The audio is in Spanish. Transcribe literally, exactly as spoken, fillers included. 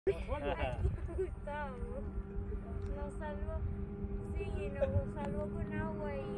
Aquí Gustavo nos salvó, sí, nos salvó con agua y